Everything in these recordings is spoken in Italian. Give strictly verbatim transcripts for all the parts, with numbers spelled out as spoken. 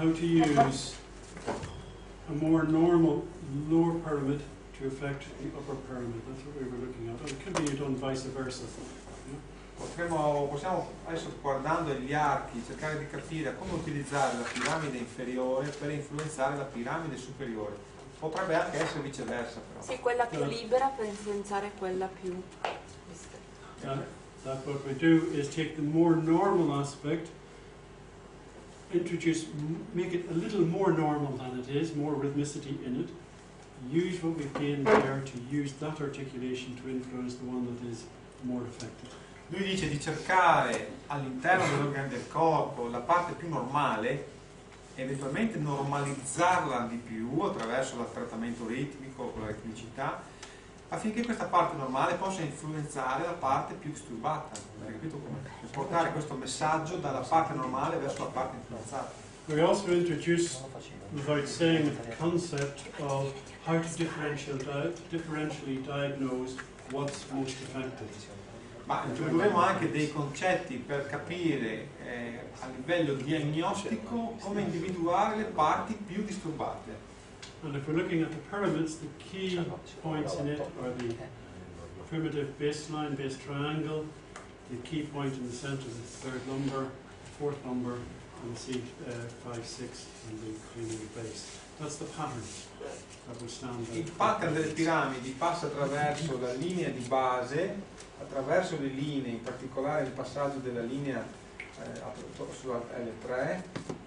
how to use a more normal lower pyramid to affect the upper pyramid. That's what we were looking at. It could be done vice versa. Potremmo, possiamo adesso, guardando gli archi, cercare di capire come utilizzare la piramide inferiore per influenzare la piramide superiore. Potrebbe anche essere viceversa, però. Sì, quella più libera per influenzare quella più That, that what we do is take the more normal aspect, introduce, make it a little more normal than it is, more rhythmicity in it, use what we've gained there to use that articulation to influence the one that is more affected. Lui dice di cercare all'interno dell'organo del corpo la parte più normale, eventualmente normalizzarla di più attraverso il trattamento ritmico con la ritmicità, affinché questa parte normale possa influenzare la parte più disturbata. Hai capito come? Portare questo messaggio dalla parte normale verso la parte influenzata. We also introduce, without saying, the concept of how to differential, di differentially diagnose what's most affected. Ma introdurremo anche dei concetti per capire eh, a livello diagnostico come individuare le parti più disturbate. And if we're looking at the pyramids, the key points in it are the primitive baseline, base triangle, the key point in the center is the third lumbar, fourth lumbar, and the seat uh, five, six, and the cranial base. That's the pattern that will stand out. Il pattern delle piramidi passa attraverso la linea di base, attraverso le linee, in particolare il passaggio della linea eh, sulla L tre,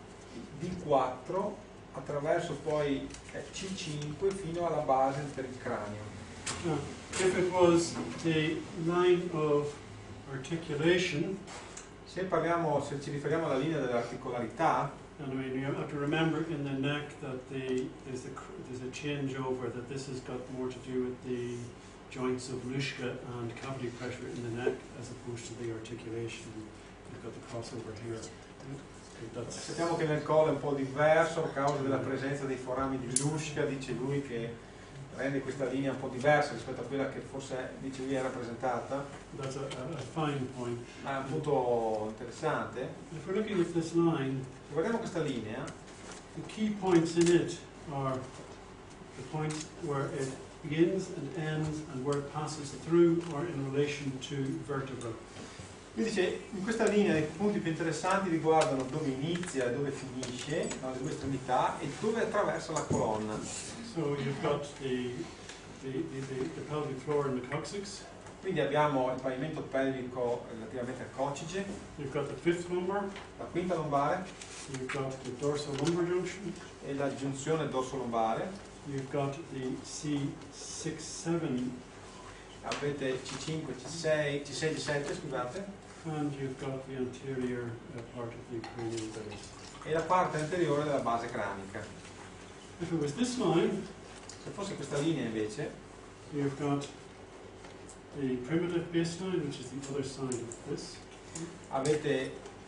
D quattro, attraverso poi eh, C cinque fino alla base per il cranio. Now, if it was the line of articulation, se parliamo, se ci riferiamo alla linea dell'articolarità, and I mean, you have to remember in the neck that the, there's, a, there's a changeover, that this has got more to do with the joints of Luschka and cavity pressure in the neck as opposed to the articulation. You've got the crossover here. That's sappiamo che nel collo è un po' diverso a causa della presenza dei forami di Luschka, dice lui, che rende questa linea un po' diversa rispetto a quella che forse, dice lui, è rappresentata. That's a, a, a fine point. Ma è un punto interessante. If we're looking at this line, se guardiamo questa linea, the key points in it are the points where it begins and ends and where it passes through or in relation to vertebra. Lui dice, in questa linea i punti più interessanti riguardano dove inizia e dove finisce, no, le due estremità, e dove attraversa la colonna. So you've got the, the, the, the, the pelvic floor and the coccyx. Quindi abbiamo il pavimento pelvico relativamente al coccige. You've got the fifth lumbar. La quinta lombare. You've got the dorsal lumbar junction. E la giunzione dorso-lombare. You've got the C six seven. Avete C cinque, C sei, C sei, C sette, scusate. And you've got the anterior uh, part of the cranial base. E la parte anteriore della base cranica. If it was this line, se fosse questa linea invece, you've got the primitive baseline, which is the other side of this. Avete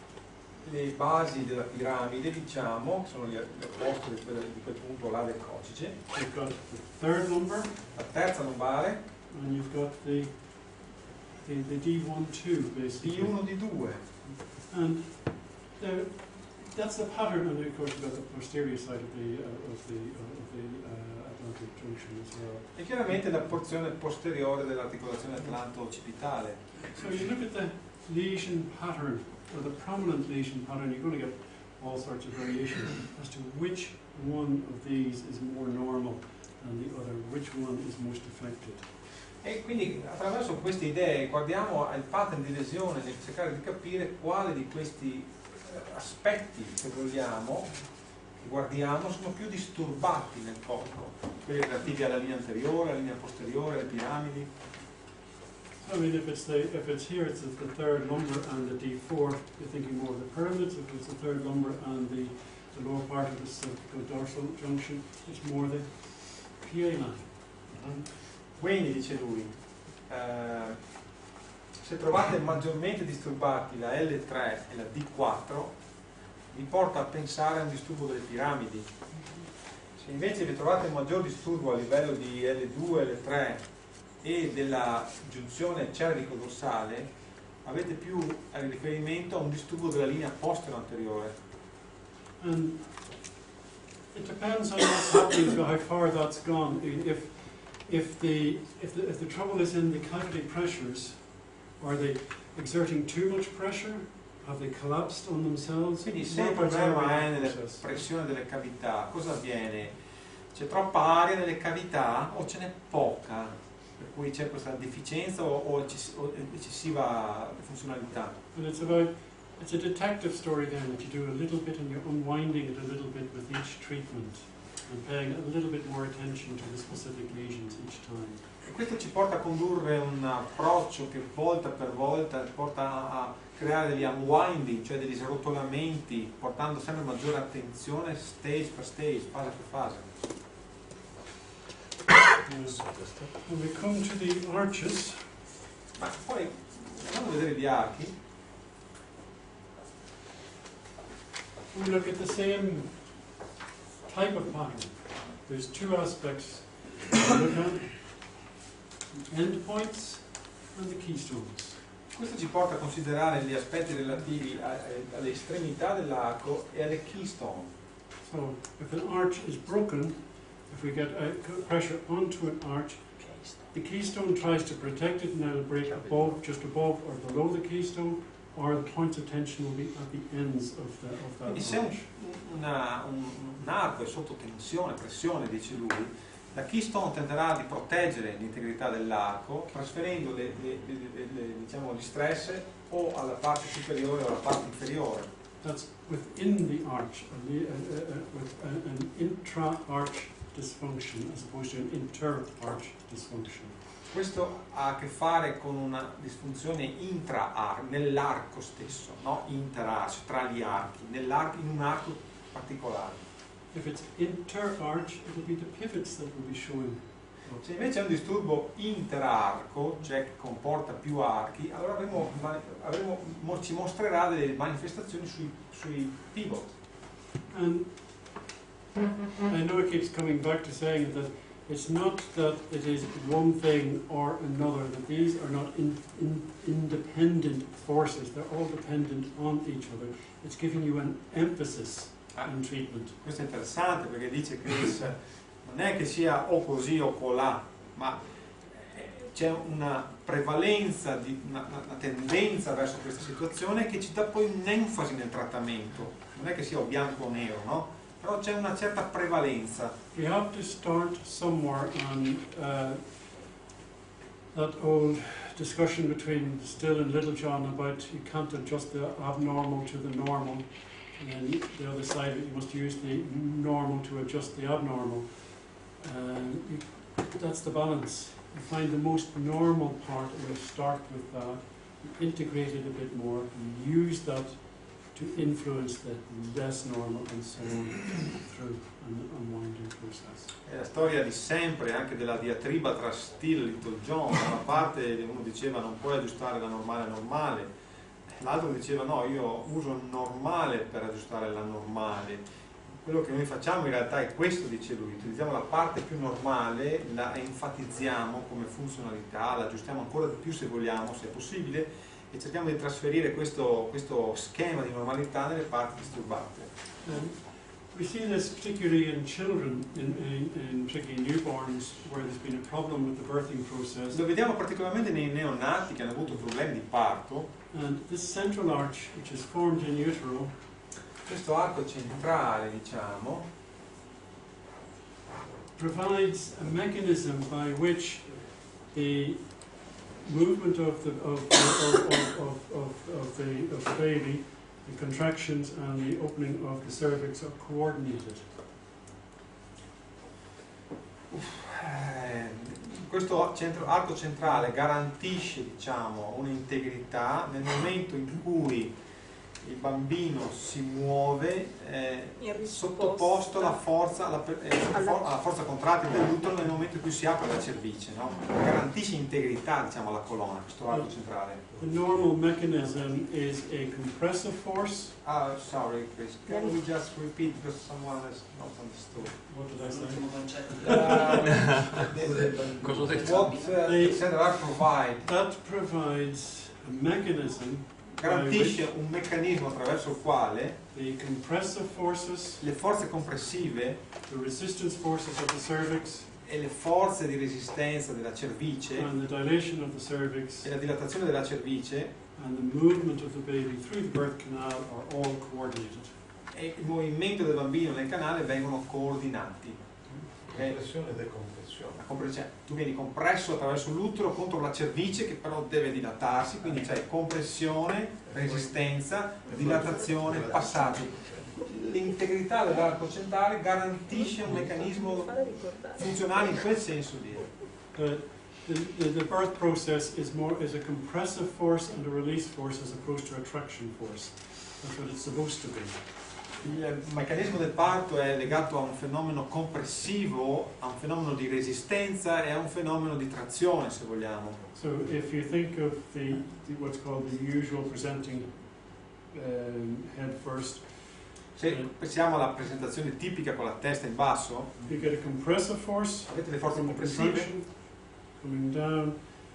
le basi della piramide, diciamo, che sono gli opposti di, di quel punto là del coccige. You've got the third lumbar. La terza lombare. And you've got the the, the D one two basically. D uno, D due. And the, that's the pattern, and of course you've got the posterior side of the uh, of the uh, of the uh, Atlantic junction as well. E chiaramente la porzione posteriore dell'articolazione atlanto-occipitale. So you look at the lesion pattern, or the prominent lesion pattern, you're going to get all sorts of variation as to which one of these is more normal than the other, which one is most affected. E quindi attraverso queste idee guardiamo al pattern di lesione nel cercare di capire quale di questi aspetti, se vogliamo, che guardiamo, sono più disturbati nel corpo, quelli relativi alla linea anteriore, alla linea posteriore, alle piramidi. I mean, if it's the if it's here, it's the third lumbar and the D four. You're thinking more of the pyramids. If it's the third lumbar and the, the lower part of the cervical dorsal junction, it's more the P A line. Mm-hmm. Quindi, dice lui, eh, se trovate maggiormente disturbati la L tre e la D quattro, vi porta a pensare a un disturbo delle piramidi. Se invece vi trovate un maggior disturbo a livello di L due, L tre e della giunzione cervico-dorsale, avete più riferimento a un disturbo della linea postero-anteriore. And it depends on what's happening, how far that's gone. If if the if the if the trouble is in the cavity pressures, are they exerting too much pressure? Have they collapsed on themselves? Quindi se il problema è nella pressione delle cavità, cosa avviene? C'è troppa aria nelle cavità o ce n'è poca? Per cui c'è questa deficienza o, o, eccess o eccessiva funzionalità? And it's about it's a detective story then that you do a little bit and you're unwinding it a little bit with each treatment and paying a little bit more attention to the specific lesions each time. E questo ci porta a condurre un approccio che volta per volta porta a creare degli unwinding, cioè degli srotolamenti, portando sempre maggiore attenzione stage per stage, fase per fase. Yes. When we come to the arches, ma poi andiamo a vedere gli archi. we look at the same type of pattern. There's two aspects to look at: endpoints and the keystones. Questo ci porta a considerare gli aspetti relativi a, a, alle estremità dell'arco e alle keystone. So, if an arch is broken, if we get uh, pressure onto an arch, the keystone tries to protect it and it'll break above, just above or below the keystone, or the points of tension will be at the ends of, the, of that Quindi se arch. un, una, un, un arco è sotto tensione, pressione, dice lui, la keystone tenterà di proteggere l'integrità dell'arco trasferendo le, le, le, le, le, diciamo, gli stress o alla parte superiore o alla parte inferiore. That's within the arch, uh, uh, uh, with uh, an intra-arch dysfunction as opposed to an inter-arch dysfunction. Questo ha a che fare con una disfunzione intra-arco, nell'arco stesso, no? Inter-arch, tra gli archi, nell'arco, in un arco particolare. If it's inter-arch, it will be the pivots that will be showing. Se invece è un disturbo interarco, cioè che comporta più archi, allora avremo, avremo, ci mostrerà delle manifestazioni sui, sui pivot. And I know it keeps coming back to saying that it's not that it is one thing or another, that these are not in, in, independent forces, they're all dependent on each other. It's giving you an emphasis in treatment. Questo è interessante perché dice che non è che sia o così o colà, ma c'è una prevalenza, di, una, una tendenza verso questa situazione che ci dà poi un'enfasi nel trattamento. Non è che sia o bianco o nero, no? Però c'è una certa prevalenza. We have to start somewhere on uh, that old discussion between Still and Littlejohn about you can't adjust the abnormal to the normal, and then the other side you must use the normal to adjust the abnormal. Uh, you, that's the balance. You find the most normal part and you start with that, you integrate it a bit more, and use that to influence the less normal and so on through an unwinding process. È la storia di sempre, anche della diatriba tra Still e Littlejohn. Da una parte uno diceva non puoi aggiustare la normale a normale, l'altro diceva no, io uso il normale per aggiustare la normale. Quello che noi facciamo in realtà è questo, dice lui, utilizziamo la parte più normale, la enfatizziamo come funzionalità, la aggiustiamo ancora di più se vogliamo, se è possibile, e cerchiamo di trasferire questo, questo schema di normalità nelle parti disturbate. Um, we see this particularly in children, in, in, in particularly newborns, where there's been a problem with the birthing process. Lo vediamo particolarmente nei neonati che hanno avuto problemi di parto. And this central arch, which is formed in utero, questo arco centrale, diciamo, provides a mechanism by which the movement of the of of, of, of, of, of the of the baby, the contractions and the opening of the cervix are coordinated. Questo centro, arco centrale garantisce, diciamo, un'integrità nel momento in cui il bambino si muove eh, sottoposto alla forza, alla, eh, alla forza contratile dell'utero nel momento in cui si apre la cervice, no? Garantisce integrità, diciamo, alla colonna, questo arco centrale. The normal mechanism is a compressive force. Ah, sorry, Chris. Can we just repeat because someone has not understood? What did I say? Uh, what uh, the central arc provide? That provides a mechanism garantisce un meccanismo attraverso il quale the compressive forces, le forze compressive the resistance forces of the cervix, e le forze di resistenza della cervice and the dilation of the cervix, e la dilatazione della cervice and the movement of the baby through the birth canal are all coordinated. e il movimento del bambino nel canale vengono coordinati. Okay? Compressione e decompressione. La compre- cioè, tu vieni compresso attraverso l'utero contro la cervice che però deve dilatarsi, quindi c'è compressione, resistenza, dilatazione, passaggio. L'integrità dell'arco centrale garantisce un meccanismo funzionale in quel senso lì. The, the, the birth process is more is a compressive force and a release force as opposed to a traction force. That's what it's supposed to be. Il meccanismo del parto è legato a un fenomeno compressivo, a un fenomeno di resistenza e a un fenomeno di trazione, se vogliamo. So if you think of the, the what's called the usual presenting um, head first, Se pensiamo alla presentazione tipica con la testa in basso, you get a compressive force avete le forze from the compressive, contraction coming down.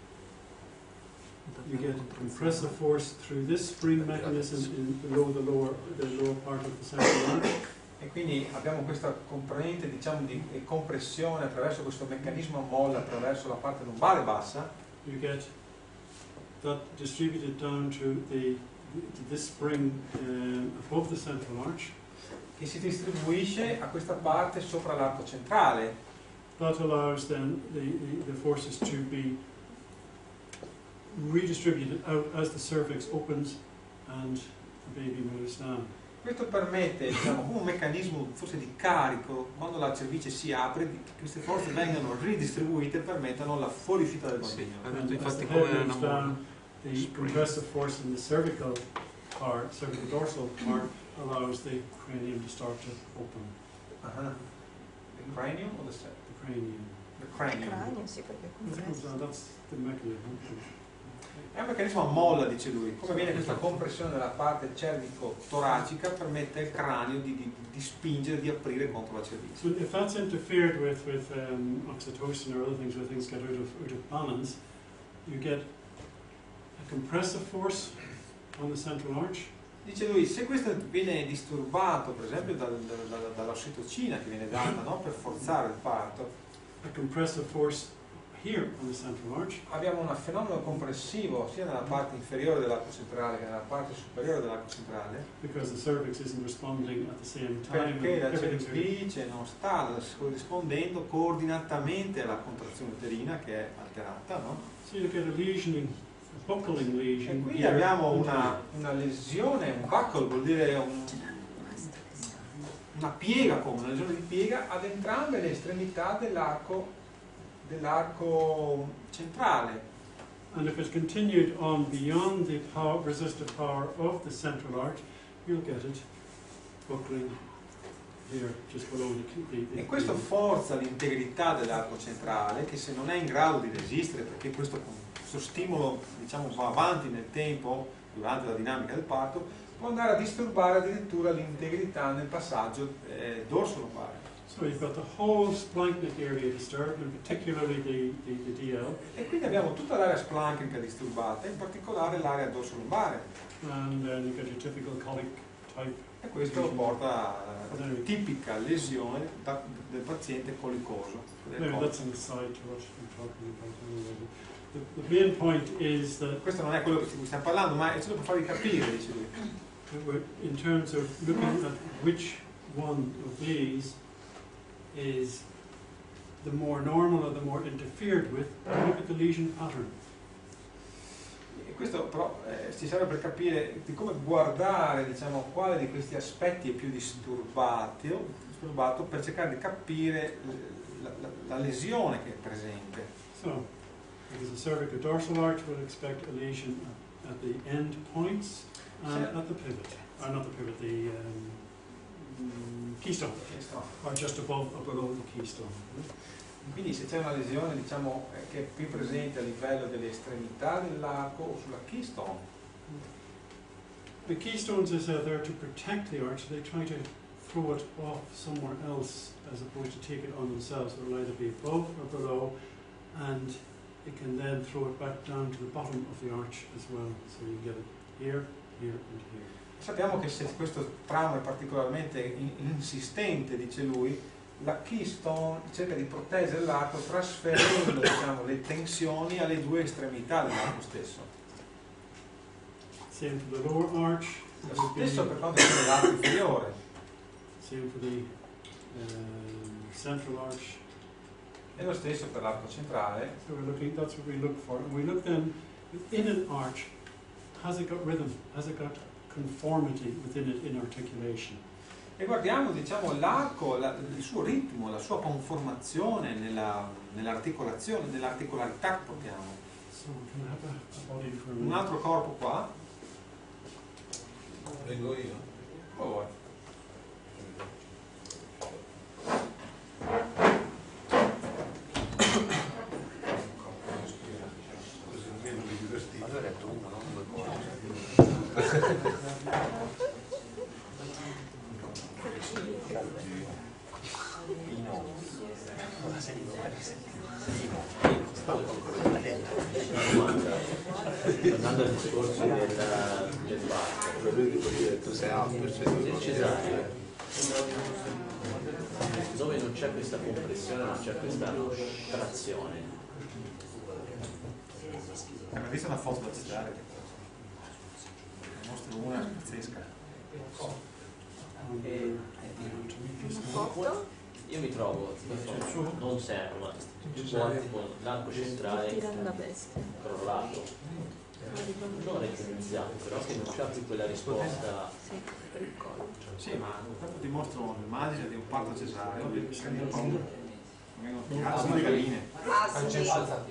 You get compressive force through this spring mechanism in below the lower the lower part of the central arch. e quindi abbiamo questa componente, diciamo, di compressione attraverso questo meccanismo a molla attraverso la parte lombare bassa. You get that distributed down to the to this spring um, above the central arch. Che si distribuisce a questa parte sopra l'arco centrale. That allows then the, the, the forces to be redistributed out as the cervix opens and the baby moves down. Questo permette, diciamo, come un meccanismo forse di carico, quando la cervice si apre, che queste forze vengano ridistribuite e permettano la fuoriuscita del bambino. And infatti as the come head una moves down, the compressive force in the cervical part, cervical dorsal part, allows the cranium to start to open. Uh-huh. The cranium or the set? The cranium. The cranium. Cranio, sì, perché è As it comes compresso. down, that's the mechanism. È un meccanismo a molla, dice lui. Come viene questa compressione della parte cervico-toracica permette al cranio di, di, di spingere, di aprire contro la cervice. So if that's interfered with with um, oxytocin or other things where things get out of, out of balance, you get a compressive force on the central arch. Dice lui, se questo viene disturbato, per esempio, dal, dal, dall'ossitocina che viene data, no, per forzare il parto, A compressive force here on the central arch. abbiamo un fenomeno compressivo sia nella parte inferiore dell'arco centrale che nella parte superiore dell'arco centrale, Because the cervix isn't responding at the same time. perché la and everything's cervice non sta corrispondendo coordinatamente alla contrazione uterina che è alterata, no? So you get a lesioning, a buckling E lesion. quindi here. abbiamo una, una lesione, un buckle vuol dire un, una piega, come una lesione di piega ad entrambe le estremità dell'arco dell'arco centrale. And if it continued on beyond the power, resistive power of the central arch, you'll get it buckling here, just below the, the, the E questo forza l'integrità dell'arco centrale, che se non è in grado di resistere, perché questo, questo stimolo, diciamo, va avanti nel tempo durante la dinamica del parto, può andare a disturbare addirittura l'integrità nel passaggio eh, dorso-lombare. So you've got the whole splanchnic area disturbed, and particularly the, the, the D L, E quindi abbiamo tutta l'area splancnica disturbata, in particolare l'area dorso-lombare. and then you've got your typical colic type. E questo porta a una tipica lesione da- del paziente colicoso. del Maybe colico. that's an aside to what I'm talking about anyway. The, the main point is that Questo non è quello di cui stiamo parlando, ma è solo per farvi capire, dice lui. we're- in terms of looking at which one of these is the more normal or the more interfered with, look at the lesion pattern. E questo però eh, ci serve per capire di come guardare, diciamo, quale di questi aspetti è più disturbato, disturbato per cercare di capire la, la, la lesione che è presente. So, because the cervical dorsal arch would expect a lesion at, at the end points and Sì. at the pivot, or not the pivot, the um, mm, keystone, Questo. or just above or below the keystone. Quindi se c'è una lesione, diciamo, eh, che è più presente a livello delle estremità dell'arco o sulla keystone. The keystones is uh, there to protect the arch, so they try to throw it off somewhere else as opposed to take it on themselves. So it'll either be above or below, and it can then throw it back down to the bottom of the arch as well. So you get it here, here, and here. Sappiamo che se questo tramo è particolarmente in- insistente, dice lui, la keystone cerca di proteggere l'arco trasferendo diciamo, le tensioni alle due estremità dell'arco stesso. Same for the lower arch. It Lo would be stesso per quanto riguarda l'arco inferiore. same for the um, central arch. E lo stesso per l'arco centrale. So we're looking. That's what we look for. And we look then within an arch. Has it got rhythm? Has it got conformity within it in articulation? E guardiamo diciamo, l'arco, la- il suo ritmo, la sua conformazione nella- nell'articolazione, nell'articolarità che portiamo. So we can have a, a body for a Un minute. altro corpo qua. Vengo io? Oh, vuoi. Così almeno vi divertite. Allora è tu uno, non due cose. Pino, cosa sei di Pino, stavo con la Tornando al discorso del, del barco, Per lui devo dire che tu sei alto, sei due nel cose. cesareo, dove non c'è questa compressione, non c'è questa trazione. Eh, ma questa è una foto da cesare. Ne mostro una pazzesca. E Foto? io mi trovo non servo, ma con l'arco centrale Tirando la bestia. crollato, non rettilizato, però che non c'è più quella risposta. Sì, per il collo. Sì, ma dopo ti mostro un'immagine di un parto cesareo, che cade un po'. Sono le galline. Asini.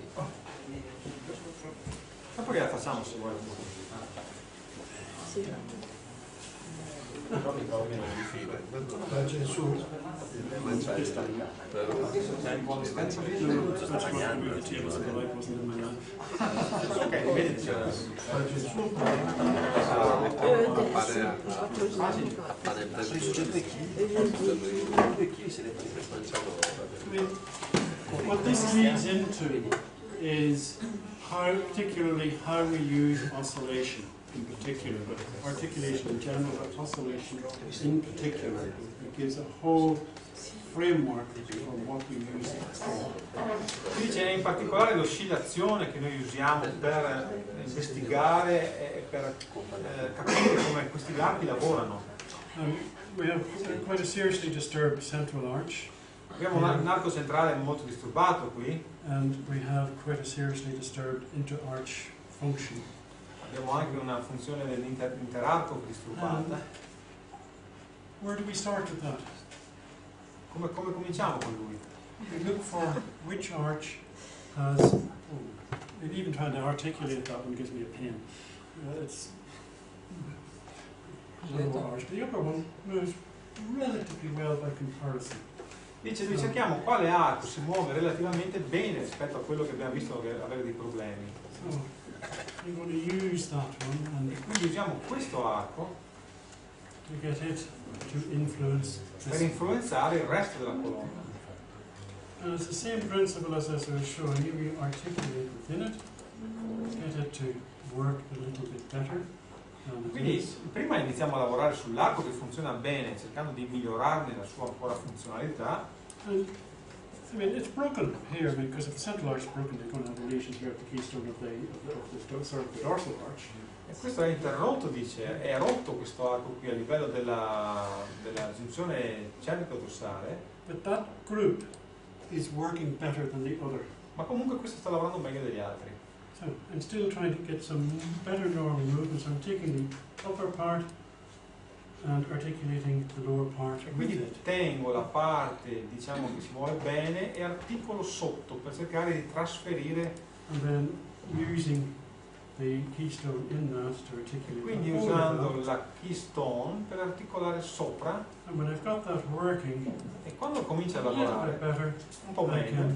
Dopo che la facciamo se vuoi. Sì. Però mi trovo che non Di fine. La censura. Ma c'è però That's what we could do, so the light wasn't in my eye. Ok, vedi diciamo. la censura Eh, appare a quattro giorni fa. appare il tempo due chili, due chili se ne prende. facciamo I mean, what this leads into is how, particularly how we use oscillation in particular, but articulation in general, but oscillation in particular. It gives a whole framework for what we use it for. Qui dice in particolare l'oscillazione che noi usiamo per investigare e per eh, capire come questi archi lavorano. Um, we have quite a seriously disturbed central arch, Abbiamo un, ar- un arco centrale molto disturbato qui, and we have quite a seriously disturbed inter-arch function. abbiamo anche una funzione dell'interarco disturbata. Where do we start with that? Come, come cominciamo con lui? We look for which arch has, oh, and even trying to articulate that one gives me a pain. Uh, it's the lower arch. The upper one moves relatively well by comparison. Dice noi cerchiamo quale arco si muove relativamente bene rispetto a quello che abbiamo visto avere dei problemi. So I'm going to use that one and E quindi usiamo questo arco to get it to influence per this. influenzare il resto della colonna. And it's the same principle as I was showing you. We articulate within it, get it to work a little bit better. than it Quindi is. prima iniziamo a lavorare sull'arco che funziona bene, cercando di migliorarne la sua ancora funzionalità. And I mean, it's broken here because if the central arch is broken, they're going to have a lesion here at the keystone of the, of the, of the, do- sort of the dorsal arch. E questo è interrotto, dice, è rotto questo arco qui a livello della, della giunzione cervico-dorsale, But that group is working better than the other. ma comunque questo sta lavorando meglio degli altri. So I'm still trying to get some better normal movements. I'm taking the upper part and articulating the lower part E with quindi it. tengo la parte, diciamo, che si muove bene e articolo sotto per cercare di trasferire, And then using the keystone in that to articulate quindi the whole usando of that. la keystone per articolare sopra, And when I've got that working e quando comincia a a little bit lavorare better, un po' I meglio, can,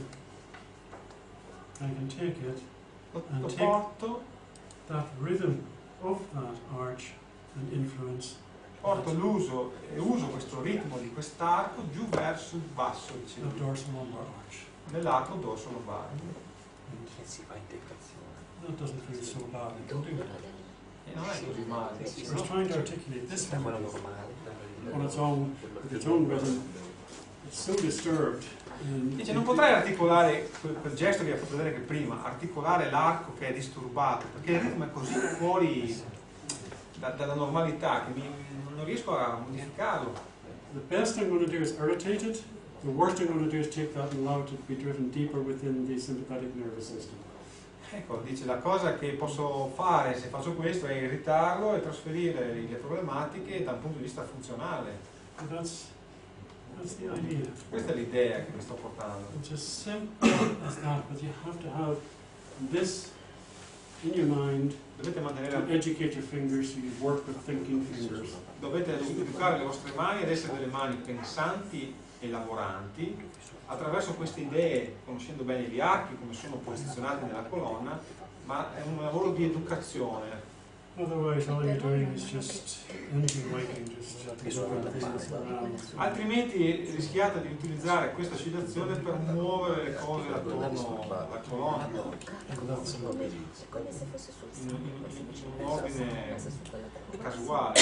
I can take it, lo, and lo take- porto, that rhythm of that arch and influence. porto l'uso e uso questo ritmo di quest'arco giù verso il basso, The diciamo, dorsal lumbar arch. nell'arco dorso lombare. And Che si fa integrazione. that doesn't feel so bad. I can do it. E non è così male. I was trying to articulate this È quello one normale. on its own, with its own rhythm. It's so disturbed. and Dice, it- non potrei articolare quel, quel gesto che vi ho fatto vedere che prima, articolare l'arco che è disturbato, perché il ritmo è così fuori da- dalla normalità che mi, non riesco a modificarlo. The best I'm going to do is irritate it. The worst I'm going to do is take that and allow it to be driven deeper within the sympathetic nervous system. Ecco, dice, la cosa che posso fare se faccio questo è irritarlo e trasferire le problematiche da un punto di vista funzionale. And that's, that's the idea. Questa è l'idea che mi sto portando. It's as simple as that, but you have to have this in your mind Dovete to mantenere, educate your fingers so you work with thinking fingers. dovete educare le vostre mani ad essere delle mani pensanti e lavoranti attraverso queste idee, conoscendo bene gli archi, come sono posizionati nella colonna, ma è un lavoro di educazione. Otherwise, all you're doing is just engine waiting, just moving things around. Altrimenti rischiate di utilizzare questa oscillazione per muovere le cose attorno alla colonna Come, come se fosse sul in, sangue, in- come se ci in un fosse ordine su quella colonna. casuale.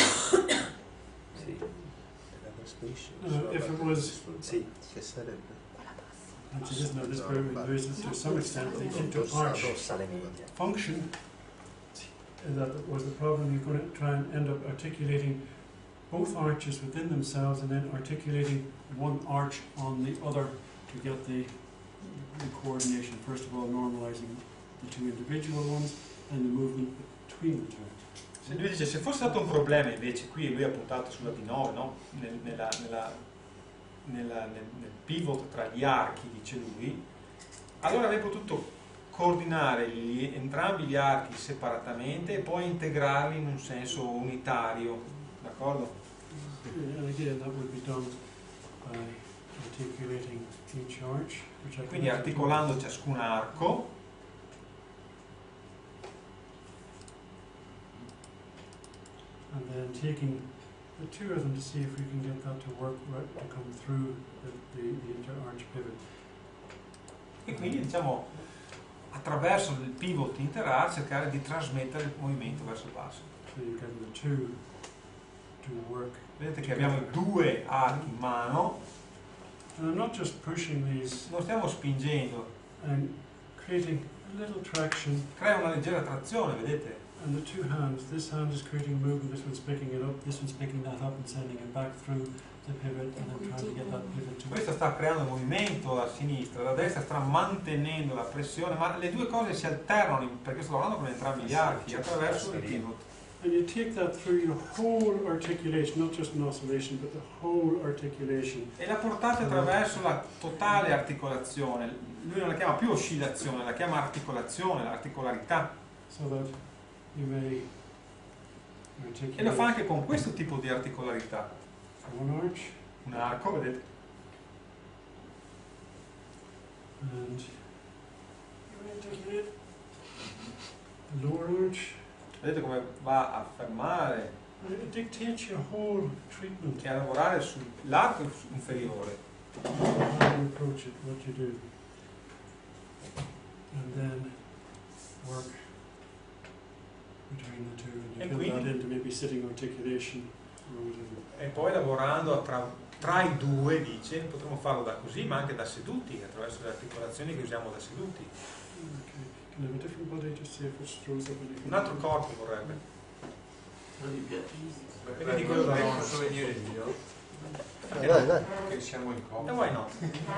Sì. Uh, if it was, Sì, che sarebbe. and it isn't of this period, there is to some extent the inter-arch function, and that was the problem. You're going to try and end up articulating both arches within themselves and then articulating one arch on the other to get the, the coordination. First of all, normalizing the two individual ones and the movement between the two. Se lui dice, se fosse stato un problema invece qui, e lui ha puntato sulla D nove, no? nel, nella, nella, nella, nel, nel pivot tra gli archi, dice lui, allora avrei potuto coordinare gli, entrambi gli archi separatamente e poi integrarli in un senso unitario, d'accordo? And again, that would be done by articulating each arch, which I Quindi can- articolando ciascun arco, and then taking the two of them to see if we can get that to work right to come through the, the, the inter-arch pivot. e quindi diciamo attraverso il pivot interarch cercare di trasmettere il movimento verso il basso. So you get the two to work. Vedete che abbiamo due archi in mano, And I'm not just pushing these, non stiamo spingendo, I'm creating a little traction, crea una leggera trazione, vedete? and the two hands, this hand is creating movement, this one's picking it up, this one's picking that up and sending it back through the pivot, and then trying to get that pivot to Questa sta creando movimento a sinistra, la destra sta mantenendo la pressione, ma le due cose si alternano perché sto lavorando con entrambi gli archi attraverso il pivot. And you take that through your whole articulation, not just an oscillation, but the whole articulation. E la portate attraverso la totale articolazione. Lui non la chiama più oscillazione, la chiama articolazione, l'articolarità. So that you may articulate E lo fa anche con questo tipo di articolarità. one arch Un arco, vedete? and you articulate the lower arch. Vedete come va a fermare And it dictates your whole treatment, e a lavorare sull'arco inferiore. how you approach it, what you do. And then work between the two, and you E build that quindi- into maybe sitting articulation or whatever. E poi lavorando tra, tra i due, dice, potremmo farlo da così, ma anche da seduti, attraverso le articolazioni che usiamo da seduti. Okay. Can I have a different body just see if it throws up anything? Un altro corpo vorrebbe. Quindi di quello da non venire io, Dai, dai. che siamo in E coppia. why no?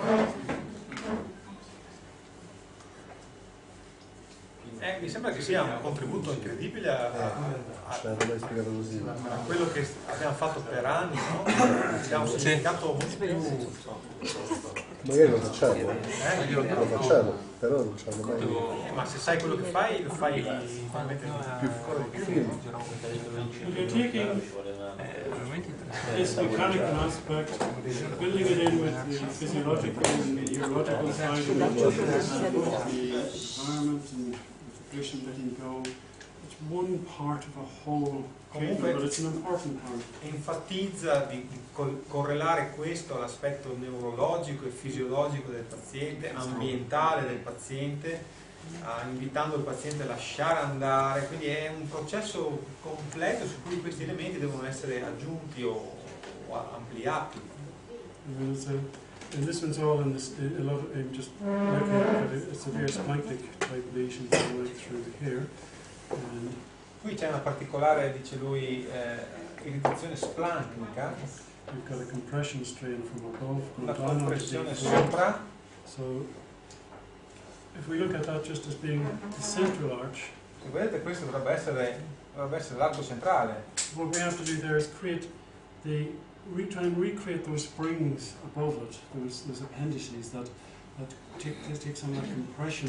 Eh, mi sembra che sia un contributo incredibile a, a- a- Ce l'avete mai spiegato così? a quello che abbiamo fatto per anni, no? Abbiamo un significato molto più... Magari lo facciamo, Eh? lo facciamo, però non ce l'hanno mai. Eh, ma se sai quello che fai, lo fai veramente Più, più film. You're taking this mechanical aspect, building it in with the physiological and neurological side of it, and the environment and the patient letting go. It's one part of a whole treatment, but it's an important part. enfatizza di, di col- correlare questo all'aspetto neurologico e fisiologico del paziente, ambientale del paziente, ah, invitando il paziente a lasciare andare, quindi è un processo completo su cui questi elementi devono essere aggiunti o, o ampliati. And it's a, and this one's all in this, a lot of, I'm just looking at a, a severe splanchnic type lesion all the way through here. And Qui c'è una particolare, dice lui, eh, irritazione splancnica, we've got a compression strain from above una going down onto compressione the sopra. So if we look at that just as being the central arch, Se vedete, questo dovrebbe essere, dovrebbe essere l'arco centrale. what we have to do there is create the, re, try and recreate those springs above it, those, those appendices that, that take, that take some of that compression.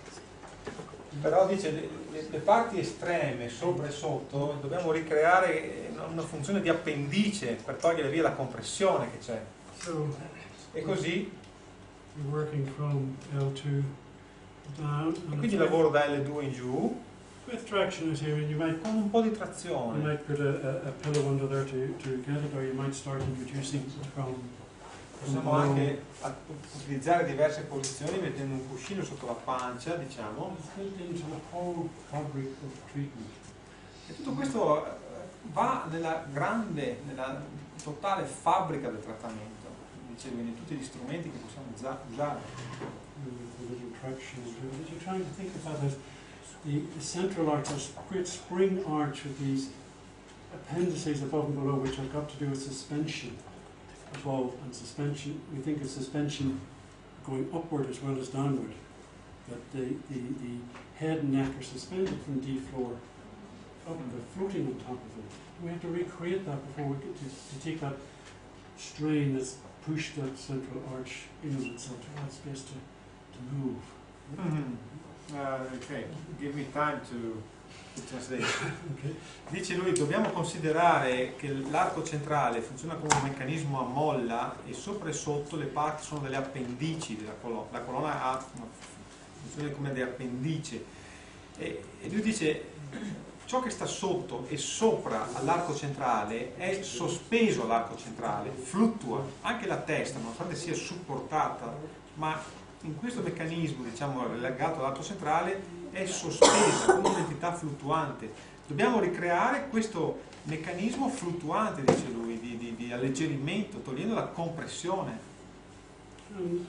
Però dice le, le, le parti estreme, sopra e sotto, dobbiamo ricreare una funzione di appendice per togliere via la compressione che c'è. So E così, we're working from L two down, e and quindi with, lavoro da L due in giù with traction is here, and you might con un po' di you trazione. might put a, a, a pillow under there to, to get it, or you might start introducing from Possiamo anche a- utilizzare diverse posizioni mettendo un cuscino sotto la pancia, diciamo. It's built into the whole fabric of treatment. E tutto questo eh, va nella grande, nella totale fabbrica del trattamento, dicevo, in tutti gli strumenti che possiamo usa- usare. With a little traction into it. But you're trying to think of that as the, the central arch, this great spring arch with these appendices above and below, which have got to do with suspension above and suspension. We think of suspension going upward as well as downward. That the, the, the head and neck are suspended from D floor up, they're floating on top of it. We have to recreate that before we get to, to take that strain that's pushed that central arch in on itself to have space to, to move. Mm-hmm. Uh, ok, give me time to, to translate. Okay. Dice lui, dobbiamo considerare che l'arco centrale funziona come un meccanismo a molla e sopra e sotto le parti sono delle appendici della colonna. La colonna ha una funzione come di appendice. E, e lui dice, ciò che sta sotto e sopra all'arco centrale è sospeso all'arco centrale, fluttua. Anche la testa, nonostante sia supportata, ma in questo meccanismo, diciamo, legato all'arco centrale, è sospesa come un'entità fluttuante. Dobbiamo ricreare questo meccanismo fluttuante, dice lui, di, di, di alleggerimento, togliendo la compressione. And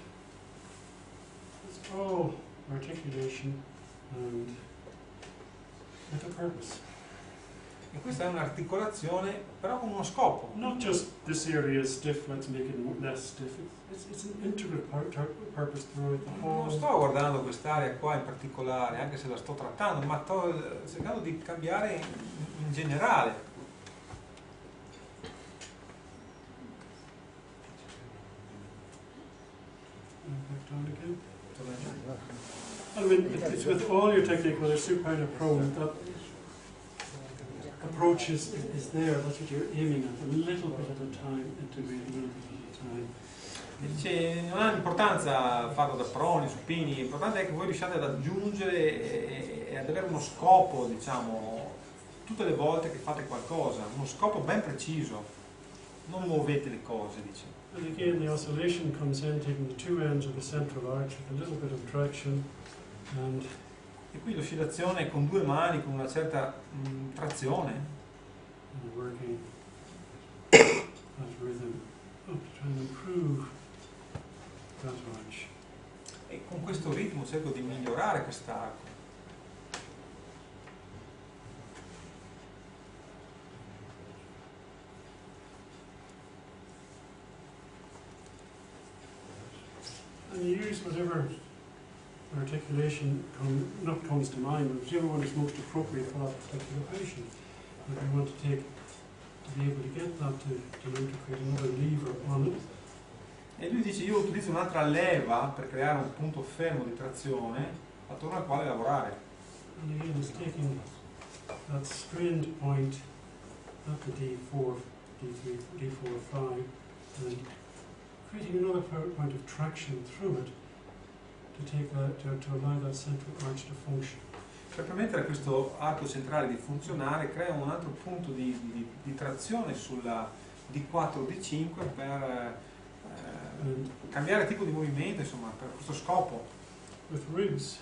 it's all articulation and with a purpose. E questa è un'articolazione, però con uno scopo. Not just this area is stiff, let's make it less stiff. It's, it's an integral par- tar- purpose throughout the Non whole. sto guardando quest'area qua in particolare, anche se la sto trattando, ma sto cercando di cambiare in, in generale. And back down again. I mean, it's with all your technique, whether supine or prone, that approach is, is there. That's what you're aiming at. A little bit at a time, integrate a little bit at a time. E dice, non ha importanza farlo da proni, supini, l'importante è che voi riusciate ad aggiungere e, e ad avere uno scopo, diciamo, tutte le volte che fate qualcosa, uno scopo ben preciso, non muovete le cose, dice. And again, the oscillation comes in, taking the two ends of the central arch with a little bit of traction, and E qui l'oscillazione con due mani, con una certa mh, trazione, and working that rhythm up to try and improve that arch. e con questo ritmo cerco di migliorare quest'arco. And you use whatever articulation come, not comes to mind, but whichever one is most appropriate for that particular patient. If you want to take, to be able to get that to, to learn to create another lever on it. E lui dice, io utilizzo un'altra leva per creare un punto fermo di trazione attorno al quale lavorare. And again, it's taking that strained point at the D four, D three, D four, five, and creating another po- point of traction through it to take that, to, to allow that central arch to function. Per permettere a questo arco centrale di funzionare, crea un altro punto di, di, di trazione sulla D quattro, D cinque per eh, cambiare tipo di movimento, insomma, per questo scopo. With ribs,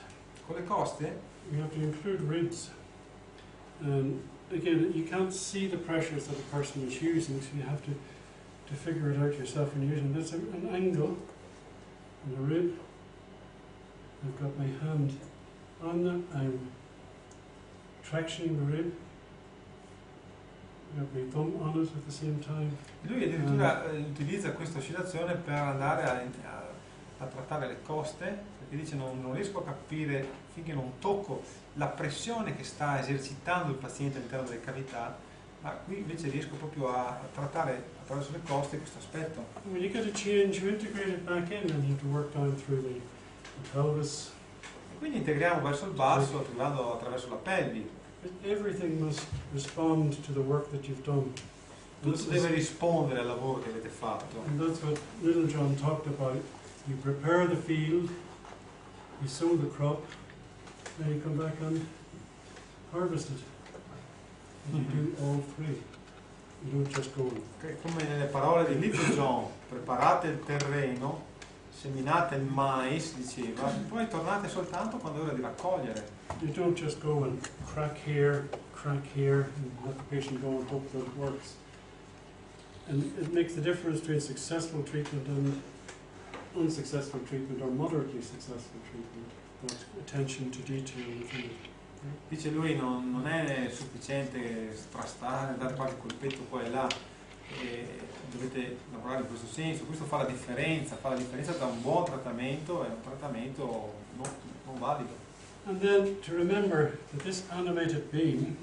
Con le coste you have to include ribs. And again, you can't see the pressures that a person is using, so you have to, to figure it out yourself when you're using. There's a, an angle on the rib. I've got my hand on them. I'm tractioning the rib. I've got my thumb on it at the same time. lui addirittura eh, utilizza questa oscillazione per andare a, a, a trattare le coste, perché dice non, non riesco a capire finché non tocco la pressione che sta esercitando il paziente all'interno delle cavità, ma qui invece riesco proprio a, a trattare attraverso le coste questo aspetto. When you get a change, you integrate it back in and you have to work down through the, the pelvis. E quindi integriamo verso il basso, arrivando attraverso la pelvi. Everything must respond to the work that you've done. And Tutto this is- deve rispondere al lavoro che avete fatto. And that's what Little John talked about. You prepare the field, you sow the crop, then you come back and harvest it. And you do all three. You don't just go. Che come nelle parole di Little John, preparate il terreno, seminate il mais, diceva, e poi tornate soltanto quando è ora di raccogliere. You don't just go and crack here, crack here, and let the patient go and hope that it works. And it makes the difference between successful treatment and unsuccessful treatment, or moderately successful treatment. That attention to detail within it. Dice lui, non, non è sufficiente strastare, dare qualche colpetto qua e là, e dovete lavorare in questo senso. Questo fa la differenza, fa la differenza tra un buon trattamento e un trattamento non, non valido. And then to remember that this animated beam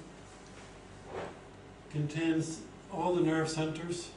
contains all the nerve centers,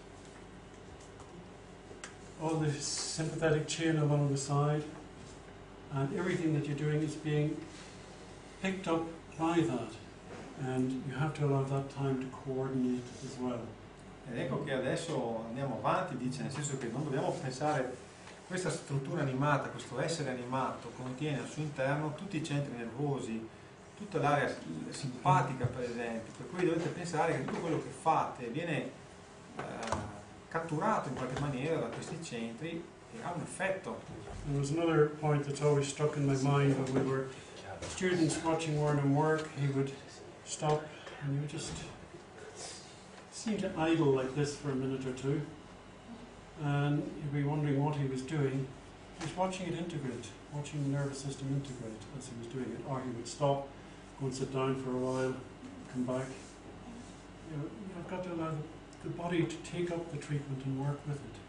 all the sympathetic chain along the side, and everything that you're doing is being picked up by that. And you have to allow that time to coordinate as well. Ed ecco che adesso andiamo avanti, dice, nel senso che non dobbiamo pensare, questa struttura animata, questo essere animato contiene al suo interno tutti i centri nervosi, tutta l'area simpatica per esempio, per cui dovete pensare che tutto quello che fate viene eh, catturato in qualche maniera da questi centri e ha un effetto. There was another point that's always stuck in my mind when we were students watching Warren work. He would stop and he would just seem to idle like this for a minute or two, and you'd be wondering what he was doing. He was watching it integrate, watching the nervous system integrate as he was doing it, or he would stop, go and sit down for a while, come back. You know, you've got to allow the, the body to take up the treatment and work with it.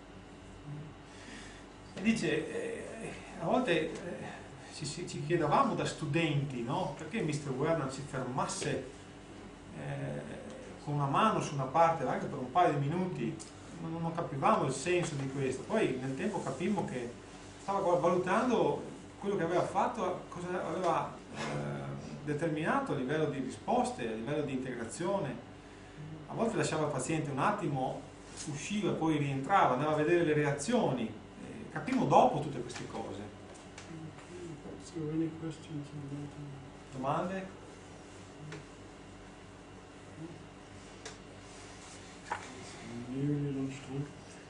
E dice, eh, a volte eh, ci, ci chiedevamo da studenti, no? Perché mister Werner si fermasse eh, con una mano su una parte anche per un paio di minuti, non, non capivamo il senso di questo. Poi nel tempo capimmo che stava valutando quello che aveva fatto, cosa aveva eh, determinato a livello di risposte, a livello di integrazione. A volte lasciava il paziente un attimo, usciva, poi rientrava, andava a vedere le reazioni. Eh, capimmo dopo tutte queste cose. Okay. So any questions on that? Domande? Nearly lunchtime.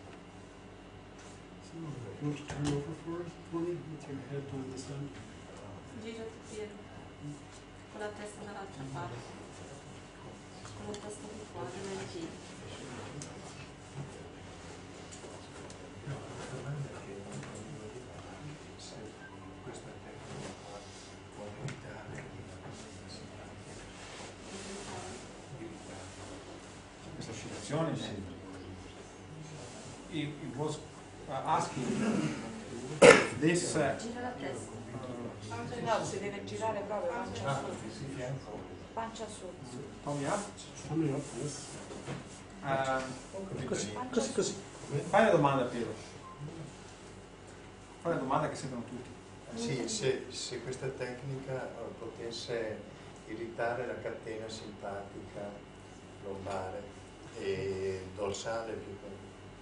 So, you want to turn over for us, for me, with your head down the side? Giro ti piedi, con la testa dall'altra parte, con la testa di fuori nel giro. Questa oscillazione, sì. He, he was uh, asking this uh, Gira la testa. No, si deve girare proprio pancia su. Pancia su. Tommy up. Coming up, yes. Uh, Così, così, così. fai la domanda, Piero. Fai la domanda che sentono tutti. Sì, se, se questa tecnica eh, potesse irritare la catena simpatica lombare e dorsale più che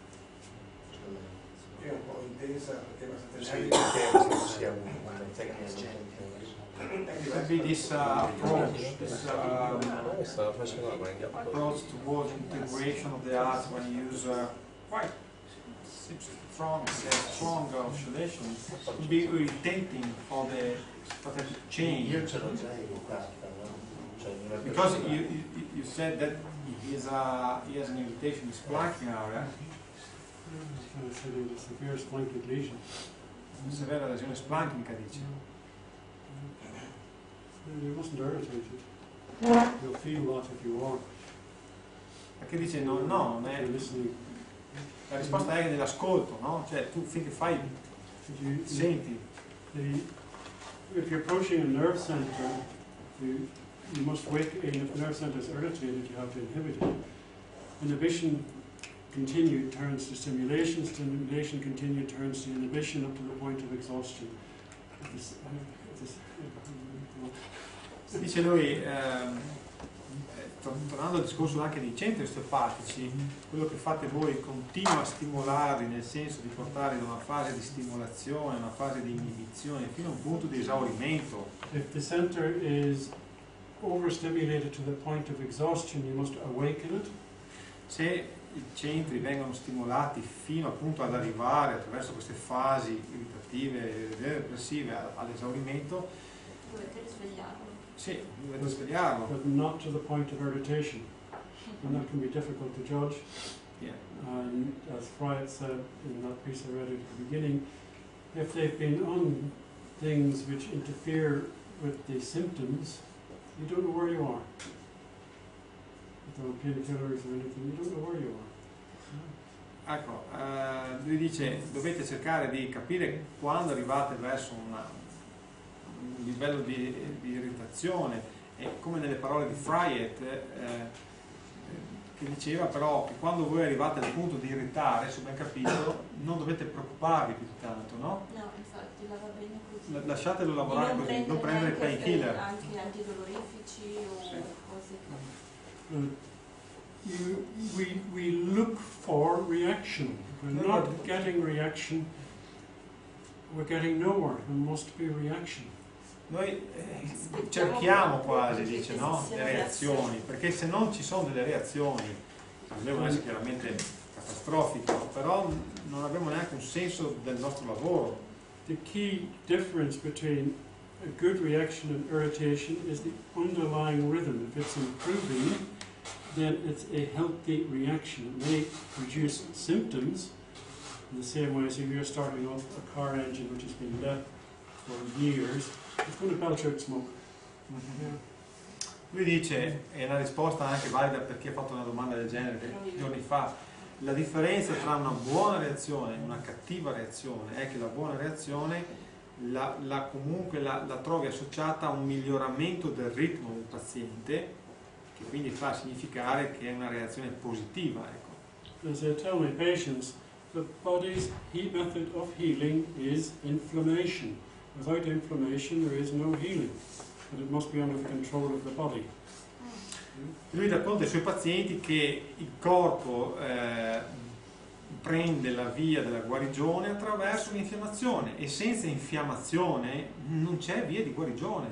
È un po' intensa perché è sì, abbastanza perché sia una tecnica molto intensa. Maybe this uh, approach, this um, Stava facendo la guardia. approach towards integration of the arts when you use uh, quite strong, strong oscillation would be irritating for the for the chain. Io ce l'ho già irritata, no? Cioè, in una Because persona- you, you, you said that he has, a, he has an irritation in his splaching area, Kind of said it was a severe splanchnic lesion. una severa lesione splanchnica, dice. And you mustn't irritate it. You'll feel that if you are. Perché dice no, no, non If è, you're listening. la risposta è nell'ascolto, no? Cioè tu finché fai, If you, senti. the, if you're approaching a nerve center, you, you must wake, and if the nerve center is irritated, you have to inhibit it. Inhibition continued turns to stimulation, stimulation continued turns to inhibition up to the point of exhaustion. This, uh, this, Dice lui, ehm, eh, tor- tornando al discorso anche dei centri osteopatici, quello che fate voi continua a stimolarli nel senso di portarli da una fase di stimolazione a una fase di inibizione fino a un punto di esaurimento. if the center is overstimulated to the point of exhaustion, you must awaken it. Se i centri vengono stimolati fino appunto ad arrivare attraverso queste fasi irritative e depressive a- all'esaurimento, Dovete risvegliarlo. sì, dovete svegliarlo. But not to the point of irritation. And that can be difficult to judge. Yeah. And as Friat said in that piece I read at the beginning, if they've been on things which interfere with the symptoms, you don't know where you are. If they're on painkillers or anything, you don't know where you are. Ecco, eh, lui dice dovete cercare di capire quando arrivate verso una, un livello di, di irritazione e come nelle parole di Fryet eh, che diceva però che quando voi arrivate al punto di irritare, se ho ben capito, non dovete preoccuparvi più di tanto, no? No, infatti, la va bene così. La- Lasciatelo lavorare non così, non prendere neanche painkiller. anche antidolorifici o Sì. cose che... Uh, you, we, we look for reaction. We're not getting reaction. We're getting nowhere. There must be reaction. Noi eh, cerchiamo quasi, dice, no? Le reazioni, perché se non ci sono delle reazioni, non devono essere chiaramente catastrofiche, però non abbiamo neanche un senso del nostro lavoro. The key difference between a good reaction and irritation is the underlying rhythm. If it's improving, then it's a healthy reaction. It may produce symptoms in the same way as if you're starting off a car engine which has been left for years, it's going to belch out smoke. Lui dice, e la risposta anche valida per chi ha fatto una domanda del genere giorni fa, la differenza tra una buona reazione e una cattiva reazione è che la buona reazione la, la comunque la, la trovi associata a un miglioramento del ritmo del paziente, che quindi fa significare che è una reazione positiva. Ecco. As I tell my patients, the body's he method of healing is inflammation. Without inflammation there is no healing, but it must be under the control of the body. Lui racconta ai suoi pazienti che il corpo eh, prende la via della guarigione attraverso l'infiammazione e senza infiammazione non c'è via di guarigione.